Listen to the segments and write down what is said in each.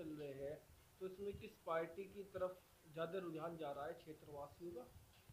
चल रहे हैं, तो इसमें किस पार्टी की तरफ ज़्यादा रुझान जा रहा है क्षेत्रवासियों का?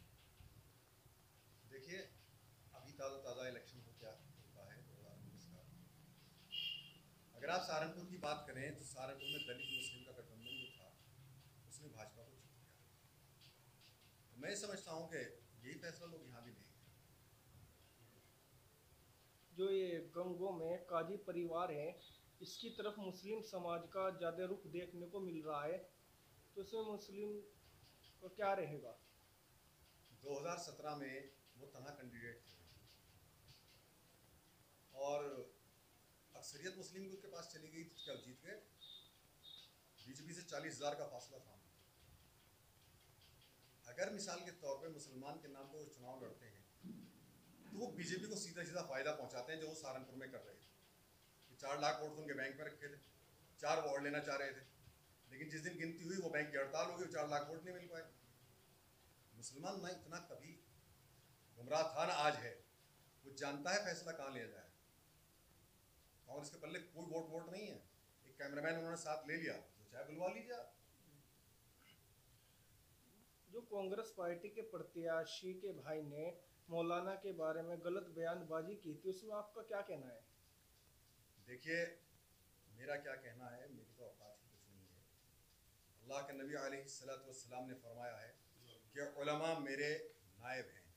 देखिए, अभी ताज़ा ताज़ा इलेक्शन हो क्या हुआ है 2019 का। अगर आप सहारनपुर की बात करें तो सहारनपुर में दलित मुस्लिम का गठबंधन जो था उसने भाजपा को जीत दिया। तो मैं समझता हूँ कि यही फैसला लोग यहाँ भी लेंगे। जो ये गंगों में काजी परिवार है, इसकी तरफ मुस्लिम समाज का ज़्यादा रुख देखने को मिल रहा है, तो इसमें मुस्लिम का क्या रहेगा? 2017 में वो तनहा कैंडिडेट थे और अक्सरियत मुस्लिम के पास चली गई थी, क्या जीत गए? बीजेपी से 40,000 का फासला था। अगर मिसाल के तौर पे मुसलमान के नाम पर वो चुनाव लड़ते हैं तो वो बीजेपी को सीधा सीधा फायदा पहुंचाते हैं, जो वो सहारनपुर में कर रहे थे कि 4 लाख वोट तो उनके बैंक में रखे थे, 4 वो और लेना चाह रहे थे, लेकिन जिस दिन गिनती हुई वो बैंक की हड़ताल हो गई, 4 लाख वोट नहीं मिल पाए। मुसलमान ना इतना कभी गुमराह था ना आज है, वो जानता है फैसला कहाँ लिया जाए। कांग्रेस के पल्ले कोई वोट वोट नहीं है, एक कैमरामैन उन्होंने साथ ले लिया, जो चाहे बुलवा लीजिए आप। जो कांग्रेस पार्टी के प्रत्याशी के भाई ने मौलाना के बारे में गलत बयानबाजी की थी, उसमें आपका क्या कहना है? देखिए, मेरा क्या कहना है, मेरी तो औकात ही कुछ नहीं है। अल्लाह के नबी अलैहिस्सलाम ने फरमाया है कि उलमा मेरे नायब हैं।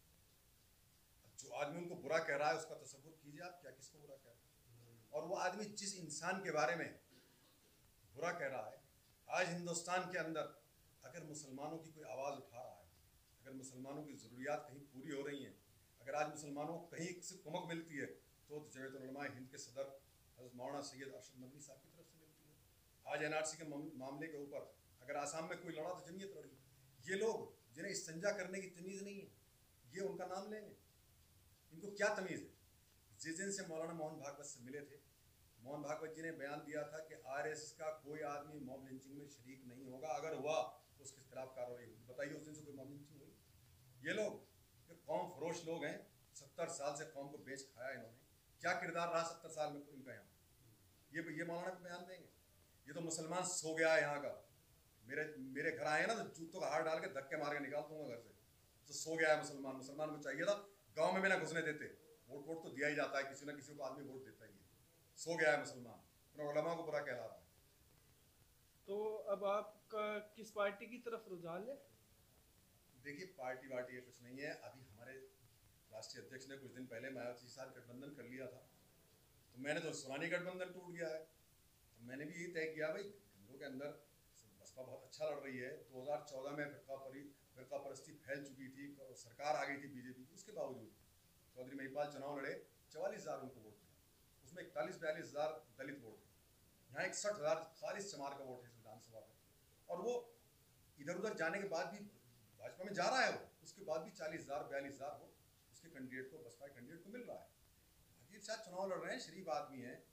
जो आदमी उनको बुरा कह रहा है उसका तसव्वुर कीजिए आप, क्या किसको बुरा कह रहा है। और वो आदमी जिस इंसान के बारे में बुरा कह रहा है, आज हिंदुस्तान के अंदर अगर मुसलमानों की कोई आवाज़ उठा रहा है, अगर मुसलमानों की ज़रूरियात कहीं पूरी हो रही हैं, अगर आज मुसलमानों को कहीं से कुमक मिलती है तो जमीयत उलमा हिंद के सदर हज़रत मौलाना सैयद अरशद मदनी साहब की तरफ से मिलती है। आज एनआरसी के मामले के ऊपर अगर आसाम में कोई लड़ा तो जमीयत लड़ी। ये लोग जिन्हें इस्तिंजा करने की तमीज़ नहीं है, ये उनका नाम लेंगे? इनको क्या तमीज़ है? जिस दिन से मौलाना मोहन भागवत से मिले थे, मोहन भागवत जी ने बयान दिया था कि आरएसएस का कोई आदमी मॉब लिंचिंग में शरीक नहीं होगा, अगर हुआ तो उसके खिलाफ कार्रवाई होगी। बताइए उस दिन से कोई मॉब लिंचिंग हुई? ये लोग ये कौम फरोश लोग हैं, 70 साल से कौम को बेच खाया इन्होंने। क्या किरदार रहा 70 साल में इनका यहाँ? ये मौलाना पे बयान देंगे? ये तो मुसलमान सो गया है यहाँ का। मेरे मेरे घर आए ना तो जूतों का हार डाल के धक्के मार के निकाल दूंगा घर से। तो सो गया है मुसलमान। मुसलमान को चाहिए था गांव में भी ना घुसने देते। वोट वोट तो दिया ही जाता है, किसी ना किसी को आदमी वोट देता ही है। सो गया है मुसलमान, अपने उलमा को बुरा कहला रहा है। तो अब आपका किस पार्टी की तरफ रुझान है? देखिए, पार्टी वार्टी ये कुछ नहीं है। अभी हमारे राष्ट्रीय अध्यक्ष ने कुछ दिन पहले मायावती के साथ गठबंधन कर लिया था, तो मैंने तो सुना नहीं गठबंधन टूट गया है। तो मैंने भी यही तय किया भाई, हिंदुओं के अंदर बसपा बहुत अच्छा लड़ रही है। 2014 में फिरका परस्ती फैल चुकी थी, सरकार आ गई थी बीजेपी की, उसके बावजूद चौधरी महिपाल चुनाव लड़े, 44,000 उनको वोट मिला, उसमें 41-42,000 दलित वोट है। यहाँ 61,000 खालिश चमार का वोट है इस विधानसभा में। और वो इधर उधर जाने के बाद भी भाजपा में जा रहा है, वो उसके बाद भी 40,000-42,000 वोट उसके कैंडिडेट को, बसपा कैंडिडेट को मिल रहा है। अजीब साहब चुनाव लड़ रहे हैं, शरीफ आदमी है,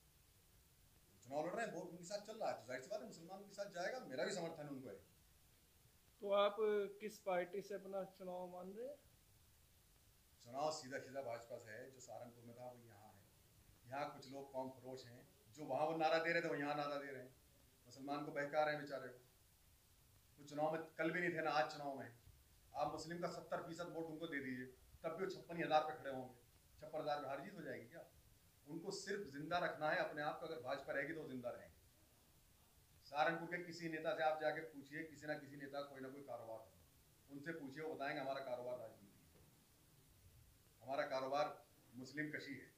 चुनाव लड़ रहे हैं, वोट उनके साथ चल रहा है, तो जाहिर सी बात है मुसलमानों के साथ जाएगा। मेरा भी समर्थन उनको है। तो आप किस पार्टी से अपना चुनाव मान रहे हैं? चुनाव सीधा सीधा भाजपा से है। जो सहारनपुर में था वो यहाँ है। यहाँ कुछ लोग कौम फरोश हैं, जो वहाँ वो नारा दे रहे थे वो यहाँ नारा दे रहे हैं, मुसलमान को बहका रहे हैं बेचारे को। वो चुनाव में कल भी नहीं थे ना आज चुनाव में। आप मुस्लिम का 70% वोट उनको दे दीजिए, तब भी वो 56,000 पे खड़े होंगे। 56,000 में हार जीत हो जाएगी क्या? उनको सिर्फ जिंदा रखना है अपने आप को। अगर भाजपा रहेगी तो जिंदा रहेंगे। सहारनपुर के किसी नेता से आप जाके पूछिए, किसी ना किसी नेता कोई ना कोई कारोबार है, उनसे पूछिए, वो बताएंगे हमारा कारोबार राजनीति है, हमारा कारोबार मुस्लिम कशी है।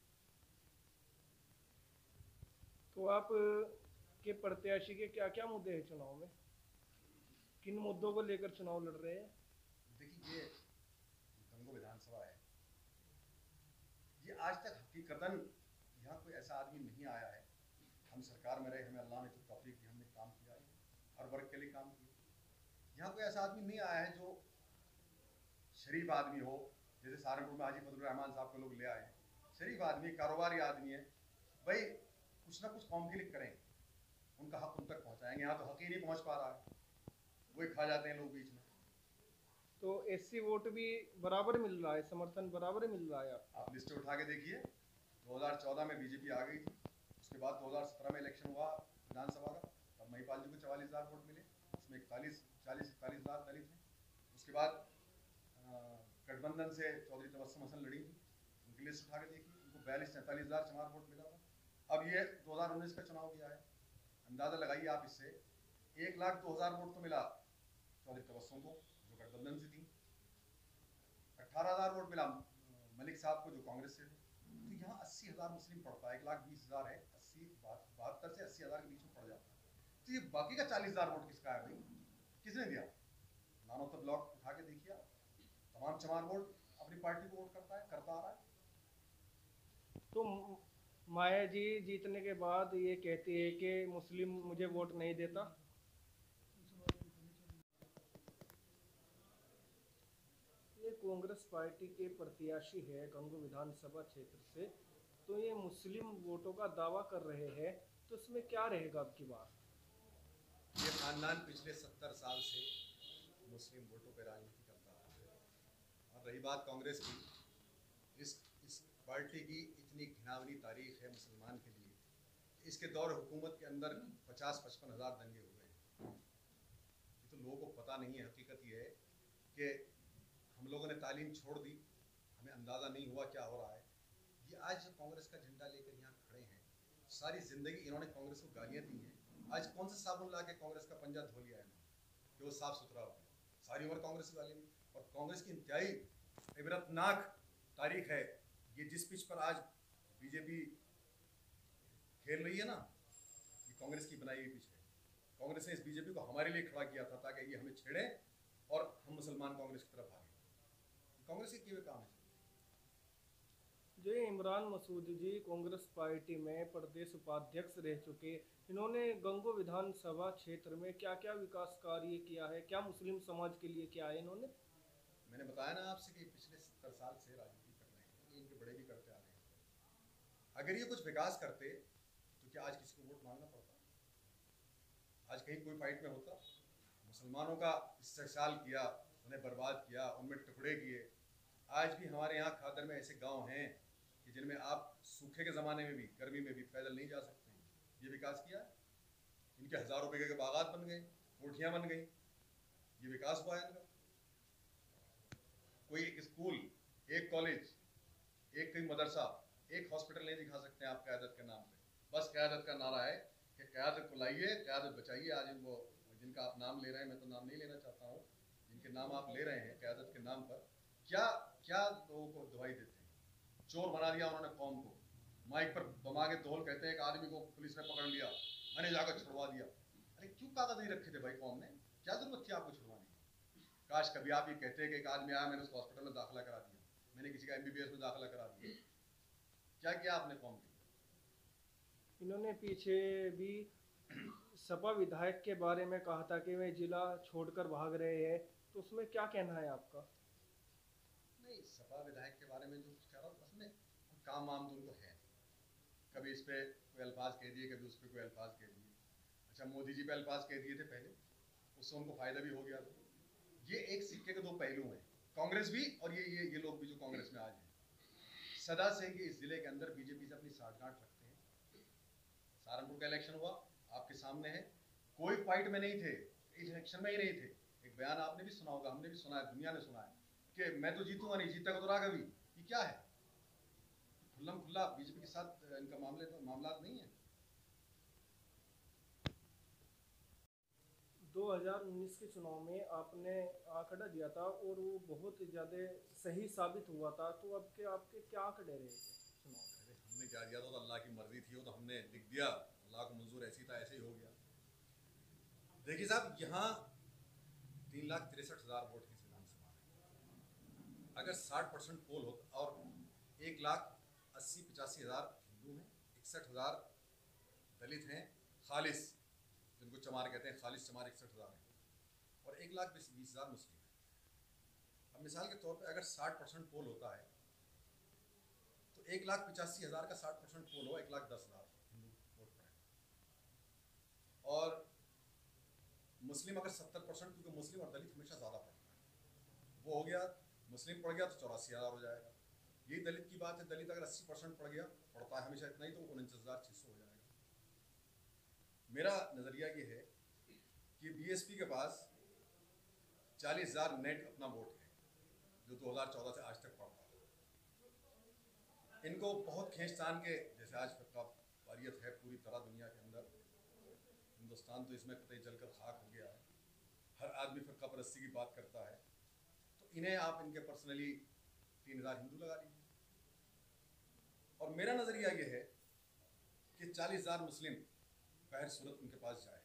तो आप के प्रत्याशी के क्या क्या मुद्दे हैं चुनाव में? किन मुद्दों को लेकर चुनाव लड़ रहे हैं? देखिए, ये गंगो विधानसभा है, ये आज तक हकीकतन यहाँ कोई ऐसा आदमी नहीं आया है। हम सरकार में रहे, हमें अल्लाह ने जो तौफीक दी, हमने काम किया है, हर वर्ग के लिए काम किया। यहाँ कोई ऐसा आदमी नहीं आया है जो शरीफ आदमी हो, जैसे सहारनपुर में हाजी फजल रहमान साहब को लोग ले आए हैं। शरीफ आदमी, कारोबारी आदमी है भाई, कुछ ना कुछ कौम के लिए करेंगे, उनका हक उन तक पहुँचाएंगे। यहाँ तो हक ही नहीं पहुँच पा रहा है, वही खा जाते हैं लोग बीच में। तो एससी वोट भी बराबर मिल रहा है, समर्थन बराबर मिल रहा है? आप लिस्ट उठा के देखिए, 2014 में बीजेपी आ गई थी, उसके बाद 2017 में इलेक्शन हुआ विधानसभा का, तब महिपाल जी को 44,000 वोट मिले, उसमें 41,000 दलित हैं। उसके बाद गठबंधन से चौधरी तबस्सुम हसन लड़ी थी, उनकी लिस्ट उठा के देखी, उनको 42-43,000 चमार वोट मिला था। अब ये 2019 का चुनाव गया है, अंदाज़ा लगाइए आप इससे, 1,02,000 वोट तो मिला चौधरी तबस्सुम को जो गठबंधन से थी, 18,000 वोट मिला मलिक साहब को जो कांग्रेस से थे। तो यहाँ 80,000 मुस्लिम पड़ता है, 1,20,000 है, 72 से 80,000 के बीच में पड़ जाता है। तो ये बाकी का 40,000 वोट किसका है भाई, किसने दिया? नॉन ऑफ द ब्लॉक उठा के देखिए, तमाम चमार वोट अपनी पार्टी को वोट करता आ रहा है। तो माया जी जीतने के बाद ये कहती है कि मुस्लिम मुझे वोट नहीं देता। ये कांग्रेस पार्टी के प्रत्याशी है गंगो विधानसभा क्षेत्र से, तो ये मुस्लिम वोटों का दावा कर रहे हैं, तो इसमें क्या रहेगा अब की बार? ये खानदान पिछले 70 साल से मुस्लिम वोटों पर राजनीति करता आ रहा है। और रही बात कांग्रेस की, इस पार्टी की इतनी घिनावनी तारीख है मुसलमान के लिए, इसके दौर हुकूमत के अंदर 50-55 हज़ार दंगे हो गए। ये तो लोगों को पता नहीं है। हकीकत ये है कि हम लोगों ने तालीम छोड़ दी, हमें अंदाज़ा नहीं हुआ क्या हो रहा है। ये आज कांग्रेस का झंडा लेकर यहाँ खड़े हैं, सारी ज़िंदगी इन्होंने कांग्रेस को गालियाँ दी हैं। आज कौन सा साबुन ला के कांग्रेस का पंजा धो लिया है इन्होंने कि वो साफ़ सुथरा हो? सारी उम्र कांग्रेस की गाली दी। और कांग्रेस की इंतहाई इबरतनाक तारीख है। ये जिस पिच पर आज बीजेपी खेल रही है ना, ये कांग्रेस की बनाई हुई पिच है। कांग्रेस ने इस बीजेपी को हमारे लिए खड़ा किया था ताकि ये हमें छेड़े और हम मुसलमान कांग्रेस की तरफ भागे। कांग्रेस के किए हुए काम है। जो इमरान मसूद जी कांग्रेस पार्टी में प्रदेश उपाध्यक्ष रह चुके, इन्होंने गंगो विधानसभा क्षेत्र में क्या क्या विकास कार्य किया है, क्या मुस्लिम समाज के लिए किया है इन्होंने? मैंने बताया ना आपसे कि पिछले 70 साल से राजनीति कर रहे हैं, ये इनके बड़े भी करते आ रहे हैं। अगर ये कुछ विकास करते तो क्या आज किसी को वोट मांगना पड़ता? आज कहीं कोई फाइट में होता? मुसलमानों का इस्तेहसाल किया, उन्हें बर्बाद किया, उनमें टुकड़े किए। आज भी हमारे यहाँ खादर में ऐसे गांव हैं कि जिनमें आप सूखे के ज़माने में भी, गर्मी में भी पैदल नहीं जा सकते हैं। ये विकास किया? इनके हज़ारों रुपये के बागात बन गए, कोठियाँ बन गई, ये विकास हुआ है इनका? कोई एक स्कूल, एक कॉलेज, एक कोई मदरसा, एक हॉस्पिटल नहीं दिखा सकते हैं आप क़यादत के नाम पे। बस क़यादत का नारा है कि क़यादत को लाइए, क़यादत बचाइए। आज वो जिनका आप नाम ले रहे हैं, मैं तो नाम नहीं लेना चाहता हूँ, जिनके नाम आप ले रहे हैं क़यादत के नाम पर, क्या क्या लोगों को दवाई देते हैं? चोर बना दिया उन्होंने कौम को। माइक पर बमा के ढोल कहते हैं एक आदमी को पुलिस ने पकड़ लिया, मैंने जाकर छुड़वा दिया। अरे क्यों कागज नहीं रखे थे भाई कौम ने? क्या जरूरत थी आपको छुड़वाने की? काश कभी आप ये कहते हैं कि एक आदमी आया, मैंने उसको हॉस्पिटल में दाखिला करा दिया, मैंने किसी का MBBS में दाखिला करा दिया। क्या किया आपने कौम के? इन्होंने पीछे भी सपा विधायक के बारे में कहा था कि वे जिला छोड़कर भाग रहे हैं, तो उसमें क्या कहना है आपका? नहीं, सपा विधायक के बारे में जो कुछ कह रहा हूँ उसमें काम वाम तो उनको है, कभी इस पे कोई अल्फाज कह दिए, कभी उस पर कोई अल्फाज कह दिए। अच्छा, मोदी जी पे अल्फाज कह दिए थे पहले, उससे उनको फ़ायदा भी हो गया था। ये एक सिक्के के दो पहलू हैं, कांग्रेस भी और ये लोग भी जो कांग्रेस में आज हैं। सदा से ये इस ज़िले के अंदर बीजेपी से अपनी साठगांठ रखते हैं। सहारनपुर का इलेक्शन हुआ, आपके सामने है, कोई फाइट में नहीं थे, इस इलेक्शन में ही नहीं थे। एक बयान आपने भी सुना होगा, हमने भी सुना है, दुनिया ने सुना है कि मैं तो जीतूंगा नहीं, जीता तो राघव ही। ये क्या है? खुल्लम खुल्ला बीजेपी के साथ इनका मामला नहीं है। 2019 के चुनाव में आपने आंकड़ा दिया था और वो बहुत ज़्यादा सही साबित हुआ था, तो अब के आपके क्या आंकड़े रहे थे चुनाव? अरे हमने क्या दिया था, तो अल्लाह की मर्जी थी, वो तो हमने लिख दिया, अल्लाह को मंजूर ऐसी था ऐसे ही हो गया। देखिए साहब, यहाँ 3,63,000 वोट की विधानसभा है। अगर 60% पोल होता और 1,80,85,000 हिंदू हैं, 61,000 दलित हैं, खालिस जिनको चमार कहते हैं, खालिस चमार 61,000 हैं, और 1,20,000 मुस्लिम हैं। अब मिसाल के तौर पे अगर 60% पोल होता है तो 1,85,000 का 60% पोल हो, 1,10,000 हिंदू वोट पड़े। और मुस्लिम अगर 70%, क्योंकि मुस्लिम और दलित हमेशा ज़्यादा पड़ता है, वो हो गया, मुस्लिम पड़ गया तो 84,000 हो जाएगा। यही दलित की बात है, दलित अगर 80% पड़ गया, पड़ता है हमेशा इतना ही, तो 49,600 हो जाएगा। मेरा नज़रिया ये है कि बीएसपी के पास 40,000 नेट अपना वोट है जो 2014 से आज तक पड़ा है। इनको बहुत खींचतान के, जैसे आज फिरका वारियत है पूरी तरह दुनिया के अंदर, हिंदुस्तान तो इसमें कतई जलकर खाक हो गया है, हर आदमी फिरका परस्ती की बात करता है, तो इन्हें आप इनके पर्सनली 3,000 हिंदू लगा लीजिए। और मेरा नज़रिया ये है कि 40,000 मुस्लिम बहर सूरत उनके पास जाए।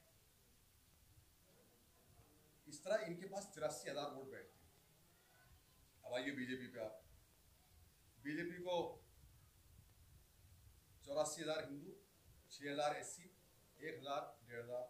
इस तरह इनके पास 83,000 वोट बैठते हैं। अब आइए बीजेपी पे, आप बीजेपी को 84,000 हिंदू, 6,000 SC, 1,000 1,500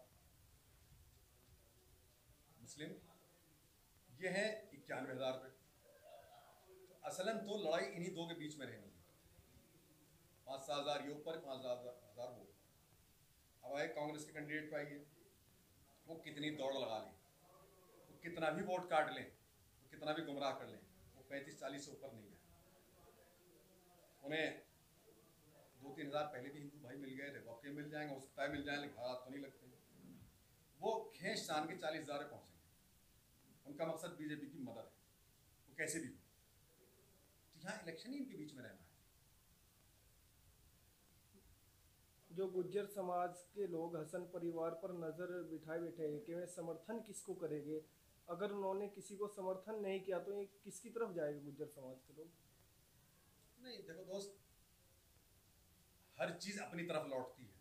मुस्लिम, ये हैं 91,000 पे। तो असलन तो लड़ाई इन्हीं दो के बीच में रहनी है, 5-7 हज़ार ये ऊपर, 5,000 वो। अब आए कांग्रेस के कैंडिडेट पे, आइए वो कितनी दौड़ लगा लें, वो कितना भी वोट काट लें, वो कितना भी गुमराह कर लें, वो 35-40 से ऊपर नहीं है। उन्हें 2-3 हज़ार पहले भी हिंदू भाई मिल गए थे, वाकई मिल जाएंगे, हो सकता है मिल जाए, लेकिन हालात तो नहीं लगते। वो खींच तान के 40,000 पे पहुंचेंगे। उनका मकसद बीजेपी की मदद है, वो कैसे भी हो। तो यहाँ इलेक्शन ही इनके बीच में रहना है। जो गुज्जर समाज के लोग हसन परिवार पर नज़र बिठाए बैठे हैं कि वे समर्थन किसको करेंगे, अगर उन्होंने किसी को समर्थन नहीं किया तो ये किसकी तरफ जाएगा गुज्जर समाज के लोग? नहीं देखो दोस्त, हर चीज़ अपनी तरफ लौटती है।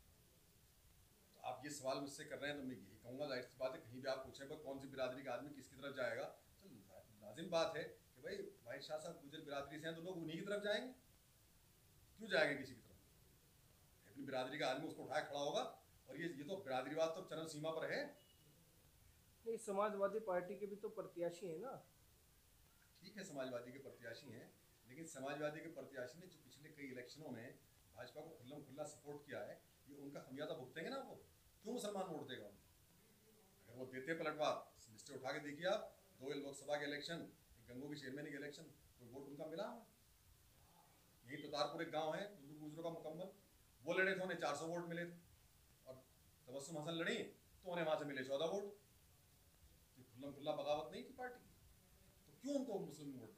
तो आप ये सवाल मुझसे कर रहे हैं तो मैं यही कहूँगा, जाहिर सी बात है, कहीं भी आप पूछें भाई कौन सी बिरादरी का आदमी किसकी तरफ जाएगा, तो लाजिम बात है कि भाई वाहिद शाह साहब गुजर बिरादरी से हैं तो लोग उन्हीं की तरफ जाएंगे। क्यों जाएंगे किसी की तरफ? अपनी बिरादरी का आदमी उसको उठाए खड़ा होगा। और ये तो बिरादरीवाद तो चरम सीमा पर है। नहीं, समाजवादी पार्टी के भी तो प्रत्याशी हैं ना। ठीक है, समाजवादी के प्रत्याशी हैं, लेकिन समाजवादी के प्रत्याशी ने जो पिछले कई इलेक्शनों में भाजपा को खुल्लम खुल्ला सपोर्ट किया है, ये उनका खमियाजा भुगतेंगे ना। वो क्यों मुसलमान वोट देगा उनको? अगर वो देते पलटवार, लिस्टें उठा के देखिए आप, 2 लोकसभा के इलेक्शन, एक गंगो की चेयरमैन के इलेक्शन, कोई वोट उनका मिला? यही तो तारपुर एक गाँव है गुजरों का मुकम्मल, वो लड़े थे, उन्हें 400 वोट मिले थे। और तबस्सुम हसन लड़ी तो उन्हें वहाँ से मिले 14 वोट। खुल्लम खुल्ला बगावत नहीं थी पार्टी की, तो क्यों उनको मुस्लिम वोट